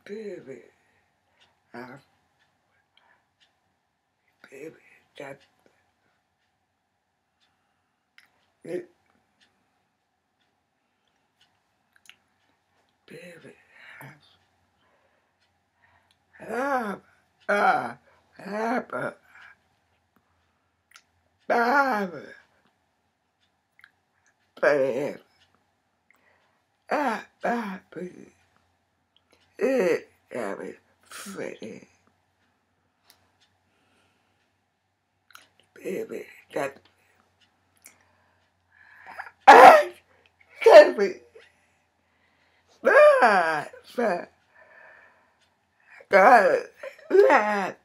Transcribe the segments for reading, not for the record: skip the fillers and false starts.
baby, baby, that it, baby, ah, ah, ah, baby, baby, baby, baby, Freddy, baby, that, baby, ah, ah, God, ah,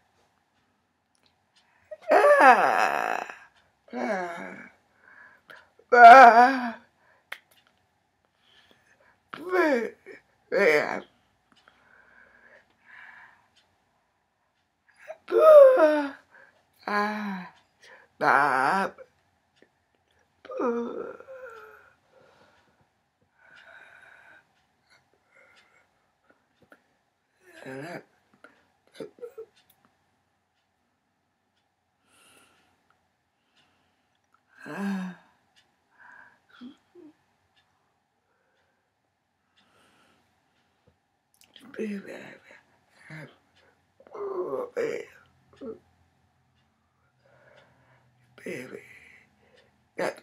ah, ah, ah, baby, yeah, ah, ah, baby, oh, baby, baby, that,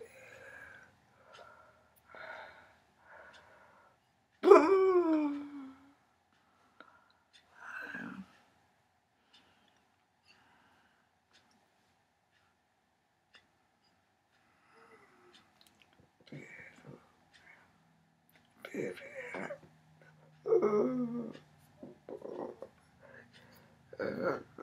baby, oh,